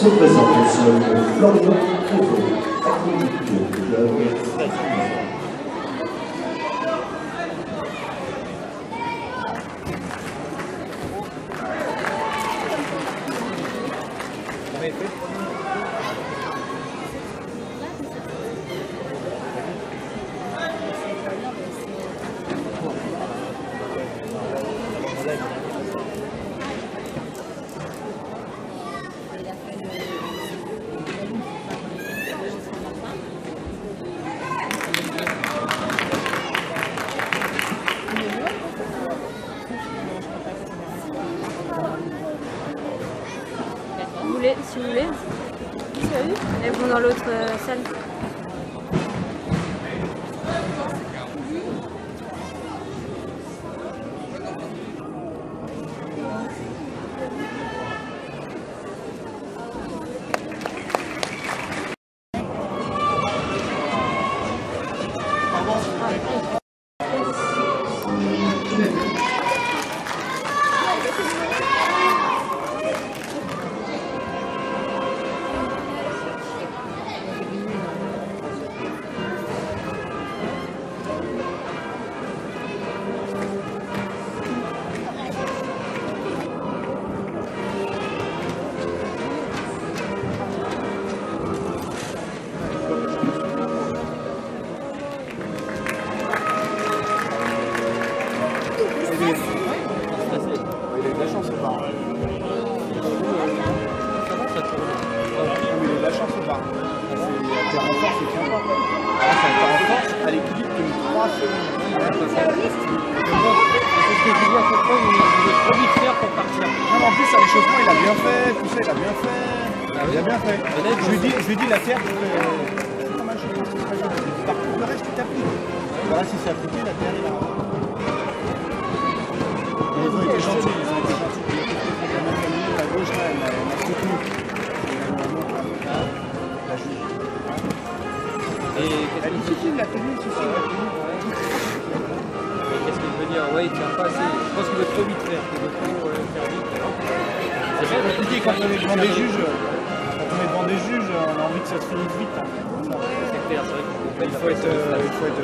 Se présente au sol Florian Créveau, actif du club. Si vous voulez. Elles vont dans l'autre salle. Je lui dis la terre, c'est pas mal, par contre le reste tu t'appliques. Voilà, si c'est appliqué, la terre est là. Ils ont été gentils, La gauche là, elle m'a soutenu. La juge. Elle dit si, la tenue, si, la tenue. Qu'est-ce qu'il veut dire? Ouais, il tient pas assez. Je pense qu'il veut trop vite faire. Il veut trop faire vite. C'est vrai, je dis quand on est devant des juges. Quand on est devant des juges, on a envie que ça se finisse vite. Hein. C'est clair, c'est vrai qu'il faut être...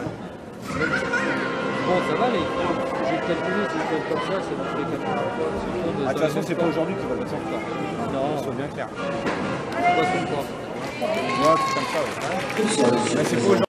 Bon, ça va, mais j'ai calculé, c'est comme ça, c'est dans tous les cas. De toute façon, c'est pas aujourd'hui qu'il va mettre son corps. Non, soit bien clair. Pas son corps. Ouais, c'est comme ça, ouais. Mais c'est pas aujourd'hui.